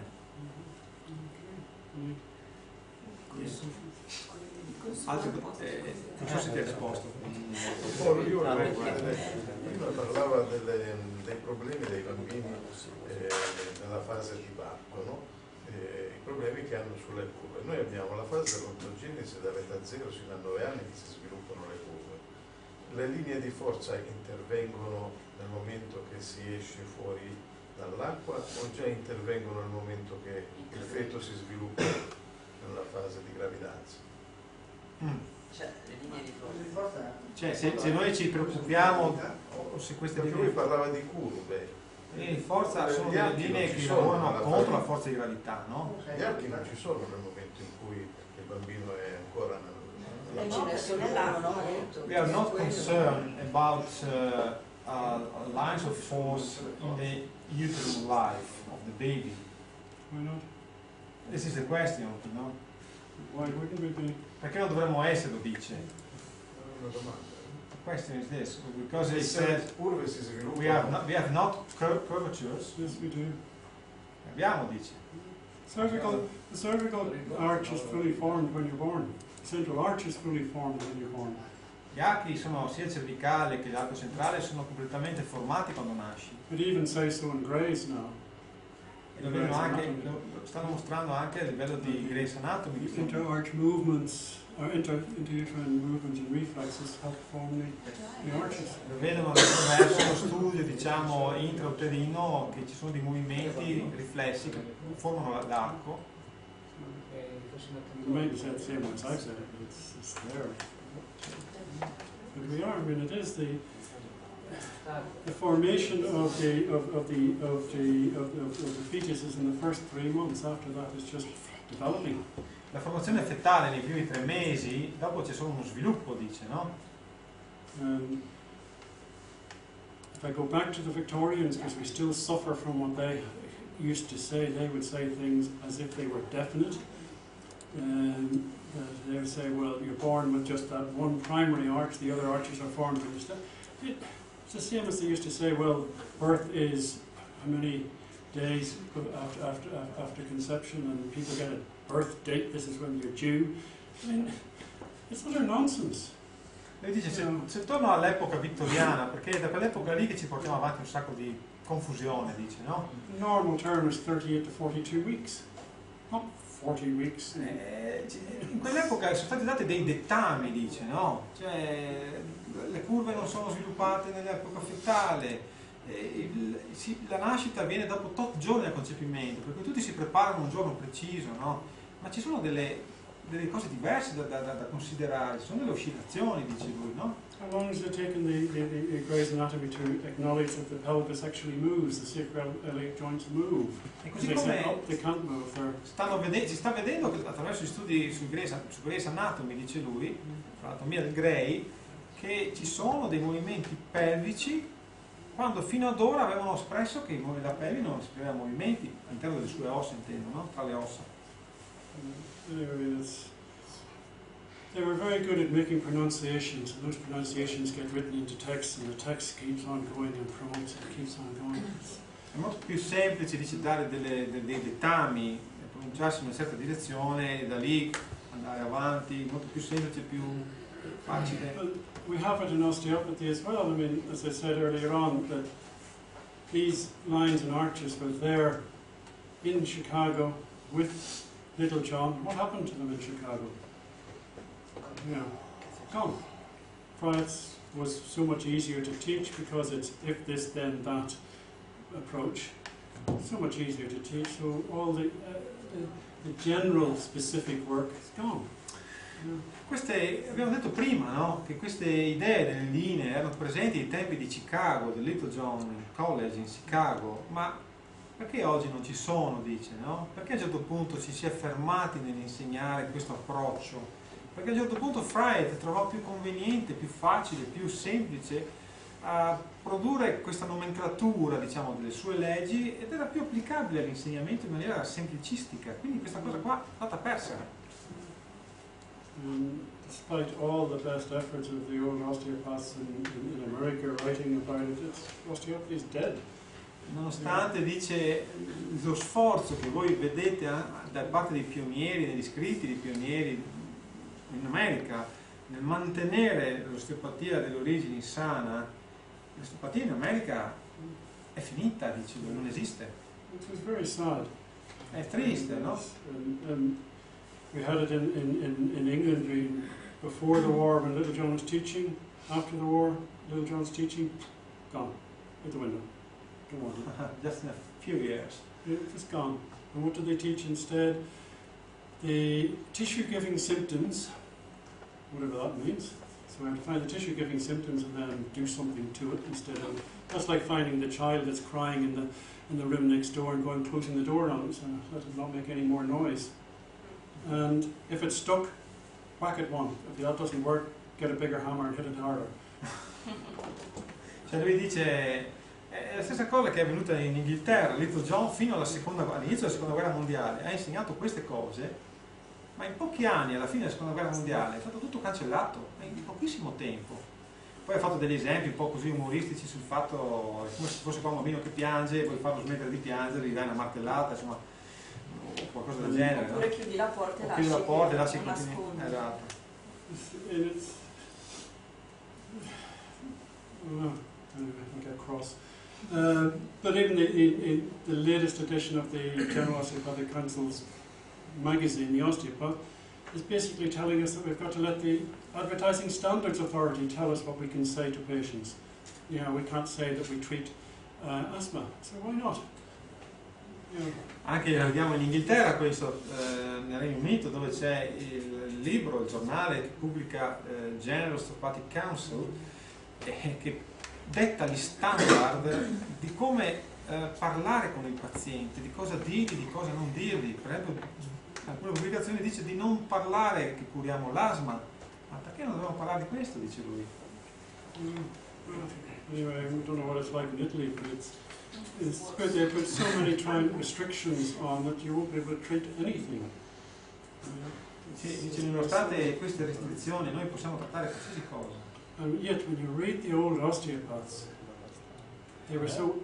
Altri, eh, non so se ti ha risposto. Oh, io vorrei guardare, prima parlava delle, dei problemi dei bambini eh, nella fase di parto, no? Eh, i problemi che hanno sulle curve. Noi abbiamo la fase dell'ontogenesi dall'età zero fino a nove anni che si sviluppano le curve. Le linee di forza intervengono nel momento che si esce fuori dall'acqua o già intervengono nel momento che il feto si sviluppa nella fase di gravidanza? Mm. Cioè, le linee di forza. Cioè, se, se noi ci preoccupiamo o se queste Perché lui linee parlava di curve. le linee di forza sono Gli delle archi linee non ci che sono lavorano nella contro fase- la forza di gravità, no? Gli archi non ci sono nel momento in cui il bambino è ancora nel... Non ce ne sono là, no? We are not concerned about uh, uh, lines of force in the uterine life of the baby. Why not? This is the question, no? Why wouldn't we be? Perché non dovremmo esserlo, dice. Una domanda. The question is this, because they Se said le curve si sviluppano... we have not, we have not cur curvatures, Yes, we do. abbiamo, dice. Cervical, the cervical arch is fully formed when you're born. The central arch is fully formed when you're born. Gli archi sono sia il cervicale che l'arco centrale sono completamente formati quando nasci. It even says so in Gray's now. E lo, vedono anche, lo stanno mostrando anche a livello di Gray's Anatomy. Inter-arch movements, or inter, inter-uterine movements and reflexes help form the, the arches. Lo vedono attraverso lo studio, diciamo, intrauterino, che ci sono dei movimenti riflessi che formano l'arco. It may be said the same way as I've said it, but it's, it's there. But we are, I mean, it is the the formation of the of, of the of the of, of, of the fetuses in the first three months. After that, is just developing. La formazione fetale nei primi tre mesi, dopo c'è solo uno sviluppo, dice, no? Um, if I go back to the Victorians, because we still suffer from what they used to say, they would say things as if they were definite. Um, that they would say, well, you're born with just that one primary arch, the other arches are formed in the st- it, It's the same as they used to say, well, birth is how many days after, after, after conception, and people get a birth date, this is when you're due. I mean, it's utter nonsense. Lui dice, se, se torno all'epoca vittoriana, perché è da quell'epoca lì che ci portiamo avanti un sacco di confusione, dice, no? The normal term is thirty-eight to forty-two weeks, not forty weeks. Eh, in quell'epoca sono stati dati dei dettami, dice, no? Cioè, le curve non sono sviluppate nell'epoca fetale, eh, il, si, la nascita avviene dopo tot giorni al concepimento, per cui tutti si preparano un giorno preciso, no? Ma ci sono delle, delle cose diverse da, da, da considerare, ci sono delle oscillazioni, dice lui, no? How long has it taken the, the, the, the Gray's Anatomy to acknowledge that the pelvis actually moves, the sacroiliac joints move? E così They come say, oh, they can't move. stanno vede- si sta vedendo che attraverso gli studi su Gray's, su Gray's Anatomy, dice lui, l'anatomia del Gray, che ci sono dei movimenti pelvici quando fino ad ora avevano espresso che la pelvi non esprimeva movimenti all'interno delle sue ossa, intendo, no? Tra le ossa. Anyway, it's, they were very good at making pronunciations, and those pronunciations get written into text, and the text keeps on going and promotes and keeps on going. È molto più semplice, dice, dare delle, dei, dei dettami, pronunciarsi in una certa direzione e da lì andare avanti, molto più semplice, più facile. Well, we have it in osteopathy as well. I mean, as I said earlier on, that these lines and arches were there in Chicago with Little John. What happened to them in Chicago? Yeah, gone. Friars was so much easier to teach because it's if this then that approach. So much easier to teach. So all the, uh, the, the general specific work is gone. Yeah. Queste, abbiamo detto prima, no? Che queste idee delle linee erano presenti ai tempi di Chicago, del Little John College in Chicago, ma perché oggi non ci sono, dice, no? Perché a un certo punto ci si è fermati nell'insegnare questo approccio? Perché a un certo punto Freud trovò più conveniente, più facile, più semplice a produrre questa nomenclatura, diciamo, delle sue leggi ed era più applicabile all'insegnamento in maniera semplicistica, quindi questa cosa qua è stata persa. Um, despite all the best efforts of the old osteopaths in, in, in America writing about it, it's, osteopathy is dead. Nonostante, dice, lo sforzo che voi vedete eh, da parte dei pionieri, degli scritti dei pionieri in America nel mantenere l'osteopatia delle origini sana, l'osteopatia in America è finita, dice, non esiste. It was very sad. È triste, no? Um, um, we had it in, in, in, in England we, before the war when Little John was teaching, after the war, Little John's teaching, gone, out the window. Don't want it. Just in a few years. It was gone. And what did they teach instead? The tissue-giving symptoms, whatever that means. So we have to find the tissue-giving symptoms and then do something to it instead of. That's like finding the child that's crying in the in the room next door and going closing the door on it so let it not make any more noise. And if it's stuck, whack it one. If that doesn't work, get a bigger hammer and hit it harder. Cioè lui dice è la stessa cosa che è avvenuta in Inghilterra. Little John fino alla seconda, all'inizio della seconda guerra mondiale ha insegnato queste cose, ma in pochi anni, alla fine della seconda guerra mondiale, è stato tutto cancellato in pochissimo tempo. Poi ha fatto degli esempi un po' così umoristici sul fatto come se fosse qua un bambino che piange, vuoi farlo smettere di piangere, gli dai una martellata, insomma, o qualcosa del genere. Oppure no? chiudi la porta e o lasci chiudi la porta e che lasci non continui. nasconde. Esatto. And it's, Oh, I get cross. Uh, but even the, in, in the latest edition of the General Osteopathic Council's magazine, The Osteopath, is basically telling us that we've got to let the Advertising Standards Authority tell us what we can say to patients. You know, we can't say that we treat uh, asthma, so why not? You know. Anche vediamo in Inghilterra questo, eh, nel Regno Unito, dove c'è il libro, il giornale che pubblica eh, General Osteopathic Council, eh, che detta gli standard di come eh, parlare con il paziente, di cosa dirgli, di cosa non dirgli. Per esempio, alcune pubblicazioni dice di non parlare che curiamo l'asma, ma perché non dobbiamo parlare di questo, dice lui. Mm. Anyway, I don't know what it's like in Italy, but it's, it's good. They put so many trying restrictions on that you won't be able to treat anything. Sì, dice, nonostante queste restrizioni noi possiamo trattare qualsiasi cosa. And yet, when you read the old osteopaths, they were so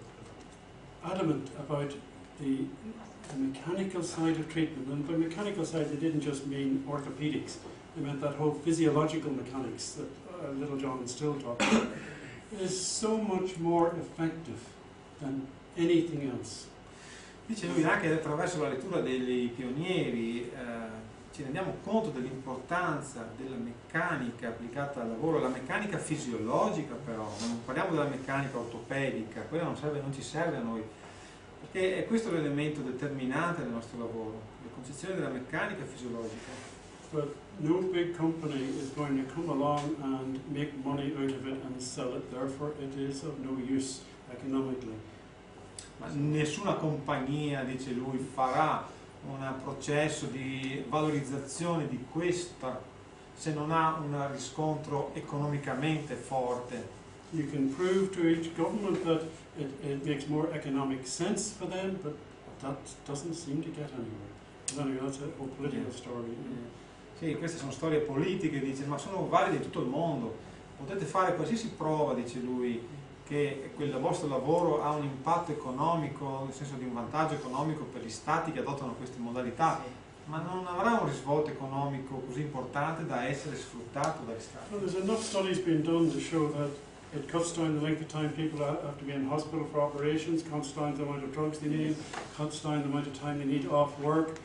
adamant about the, the mechanical side of treatment. And by mechanical side, they didn't just mean orthopedics. They meant that whole physiological mechanics that uh, Little John still talks about. It is so much more effective than anything else. Dice lui anche attraverso la lettura dei pionieri eh, ci rendiamo conto dell'importanza della meccanica applicata al lavoro, la meccanica fisiologica però, non parliamo della meccanica ortopedica, quella non, serve, non ci serve a noi, perché è questo l'elemento determinante del nostro lavoro, la concezione della meccanica fisiologica. But no big company is going to come along and make money out of it and sell it, therefore it is of no use economically. Ma nessuna compagnia, dice lui, farà un processo di valorizzazione di questa se non ha un riscontro economicamente forte. You can prove to each government that it, it makes more economic sense for them, but that doesn't seem to get anywhere. But anyway, that's a whole political story. Mm. Sì, queste sono storie politiche, dice, ma sono valide in tutto il mondo. Potete fare qualsiasi prova, dice lui, che quel vostro lavoro ha un impatto economico, nel senso di un vantaggio economico per gli stati che adottano queste modalità, ma non avrà un risvolto economico così importante da essere sfruttato dagli stati. Well, there's enough studies being done to show that it cuts down the length of time people have to be in hospital for operations, cuts down the amount of drugs they need, cuts down the amount of time they need off work,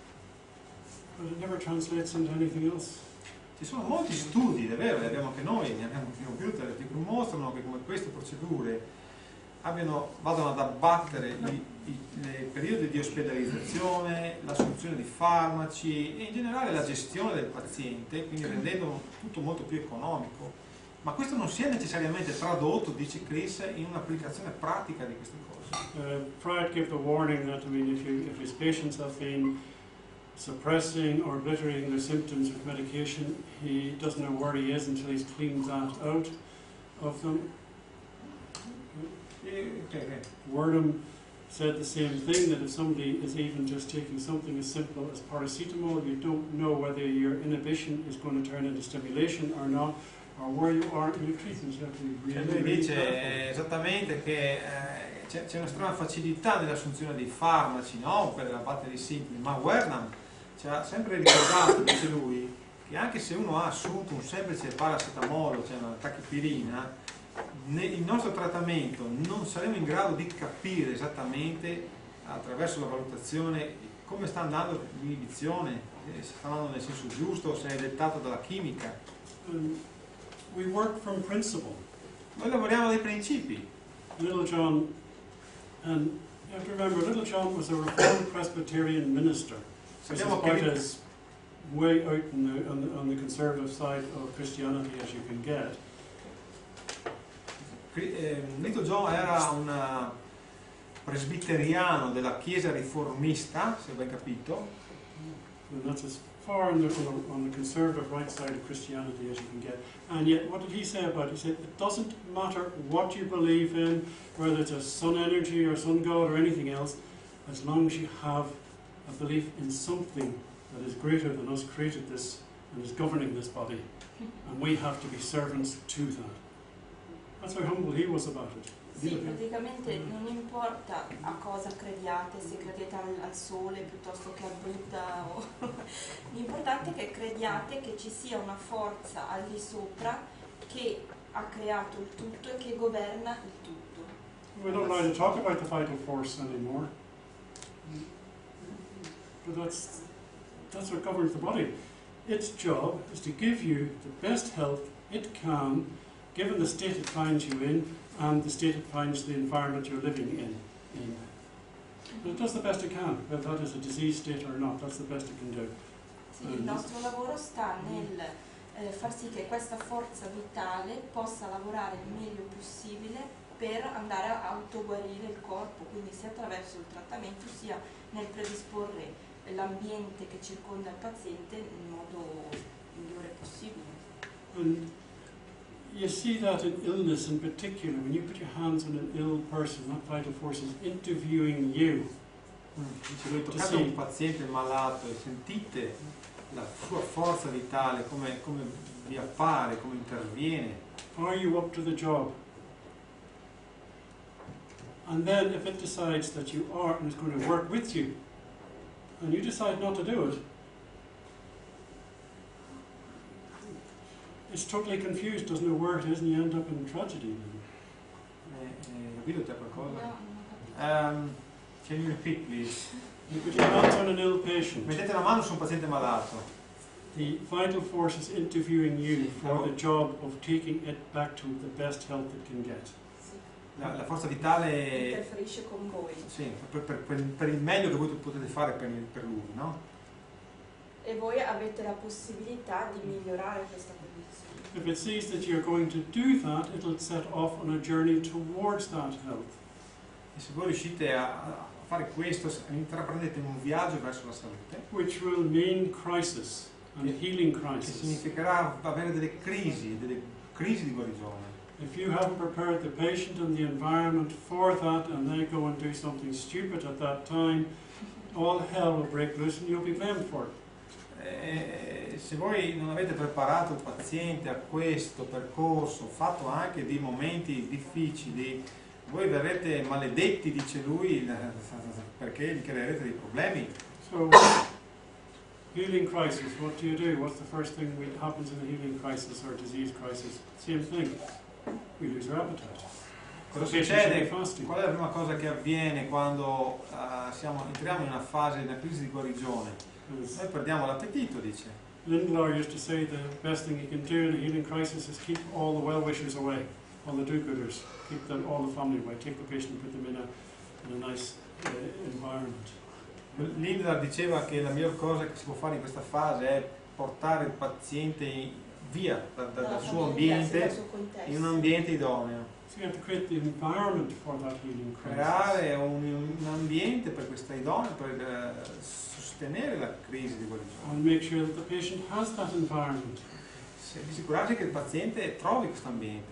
but it never translates into anything else. Ci sono molti studi, è vero, li abbiamo anche noi, ne abbiamo sul computer, che mostrano che come queste procedure abbiano, vadano ad abbattere i, i le periodi di ospedalizzazione, l'assunzione di farmaci e in generale la gestione del paziente, quindi rendendo tutto molto più economico. Ma questo non si è necessariamente tradotto, dice Chris, in un'applicazione pratica di queste cose. Uh, Fried gave the warning that, I mean, if, you, if his patients have been suppressing or obliterating their symptoms with medication, he doesn't know where he is until he's cleaned that out of them. Okay, okay. Wordham said the same thing, that if somebody is even just taking something as simple as paracetamol, you don't know whether your inhibition is going to turn into stimulation or not, or where you are in your treatment. You have to be Cioè really, lui really dice careful. esattamente che eh, c'è, c'è un'estrema facilità nell'assunzione dei farmaci, no? Per abbattere i sintomi, ma Wernham ci ha sempre ricordato, dice lui, che anche se uno ha assunto un semplice paracetamolo, cioè una tachipirina, il nostro trattamento non saremo in grado di capire esattamente attraverso la valutazione come sta andando l'inibizione, se sta andando nel senso giusto, se è dettato dalla chimica. Um, we work from principle. Noi lavoriamo dai principi. Little John, and you have to remember, Little John was a Reformed Presbyterian minister. Which is Sappiamo about che as way out in the, on, the, on the conservative side of Christianity as you can get. eh, Little John era un presbiteriano della chiesa riformista, se ho ben capito. And that's as far on the, on the, on the conservative right side of Christianity as you can get. And yet, what did he say about it? He said, it doesn't matter what you believe in, whether it's a sun energy or sun god or anything else, as long as you have a belief in something that is greater than us, created this and is governing this body. And we have to be servants to that. That's how humble he was about it. Sì, praticamente non importa a cosa crediate, se credete al, al sole piuttosto che al Buddha, o l'importante è che crediate che ci sia una forza al di sopra che ha creato il tutto e che governa il tutto. We don't like to talk about the vital force anymore. But that's, that's what governs the body. Its job is to give you the best health it can, given the state it finds you in and the state it finds the environment you're living in. in. But it does the best it can, whether that is a disease state or not, that's the best it can do. Sì, il nostro lavoro sta nel eh, far sì che questa forza vitale possa lavorare il meglio possibile per andare a autoguarire il corpo, quindi sia attraverso il trattamento sia nel predisporre l'ambiente che circonda il paziente in modo migliore possibile. And you see that in illness in particular, when you put your hands on an ill person, that vital force is interviewing you. Se voi toccate un paziente malato e sentite la sua forza vitale, come, come vi appare, come interviene. Are you up to the job? And then if it decides that you are and is going to work with you, and you decide not to do it, it's totally confused, doesn't know where it is, and you end up in tragedy. Capito te qualcosa? Um, can you repeat please? You put your hands on an ill patient. Mettete la mano su un paziente malato. The vital force is interviewing you for the job of taking it back to the best health it can get. La, la forza vitale interferisce con voi. Sì, per, per, per, per il meglio che voi potete fare per, per lui, no? E voi avete la possibilità di migliorare questa condizione. If it sees that you're going to do that, it'll set off on a journey towards that health. E se voi riuscite a, a fare questo, intraprendete un viaggio verso la salute, Which will mean crisis and healing che crisis. significherà avere delle crisi, delle crisi di guarigione. If you haven't prepared the patient and the environment for that, and they go and do something stupid at that time, all hell will break loose and you'll be blamed for it. Eh, se voi non avete preparato il paziente a questo percorso, fatto anche di momenti difficili, voi verrete maledetti, dice lui, perché gli creerete dei problemi. So, healing crisis, what do you do? What's the first thing that happens in a healing crisis or disease crisis? Same thing. We lose our appetite. Cosa The patient should be succede? fasting. Qual è la prima cosa che avviene quando uh, siamo, entriamo in una fase di una crisi di guarigione? As Noi perdiamo l'appetito, dice. Lindlar used to say, the best thing you can do in a healing crisis is keep all the well-wishers away, all the do-gooders, keep them, all the family away, take the patient and put them in a, in a nice uh, environment. Lindlar diceva che la miglior cosa che si può fare in questa fase è portare il paziente via da, da, dal suo ambiente in un ambiente idoneo. So you have to create the environment for that healing crisis. Creare un, un ambiente per questa idonea, per uh, sostenere la crisi di guarigione. And make sure that the patient has that environment. Se, di assicurarsi che il paziente trovi questo ambiente.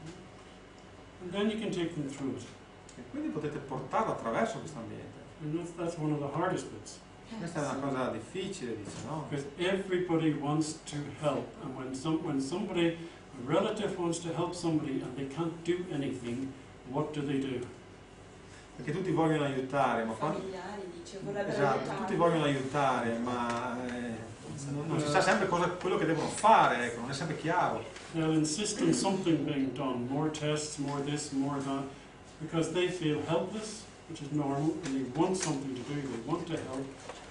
And then you can take them through it. E quindi potete portarlo attraverso questo ambiente. And that's, that's one of the hardest bits. Questa è una cosa difficile, dice, no? Because everybody wants to help. And when, some, when somebody, a relative wants to help somebody and they can't do anything, what do they do? Perché tutti vogliono aiutare, ma quando... Familiari, dice, vorrebbero Esatto, aiutare. tutti vogliono aiutare, ma eh, non, non si sa sempre cosa, quello che devono fare, ecco, non è sempre chiaro. They'll insist on something being done, more tests, more this, more that, because they feel helpless, which is normal, and they want something to do, they want to help.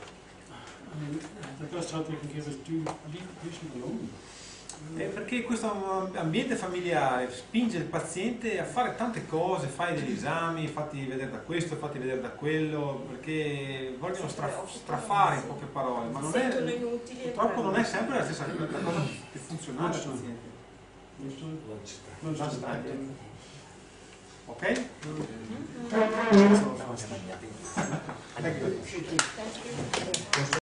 And the best help they can give is do leave the patient alone. Eh, perché questo ambiente familiare spinge il paziente a fare tante cose, fai degli esami, fatti vedere da questo, fatti vedere da quello, perché vogliono stra- strafare in poche parole, ma non è, Sentono inutili e purtroppo non è prendono. sempre la stessa la cosa che funziona al paziente. Lunchtime? Lunchtime. Lunchtime. Ok? Mhm. Thank you.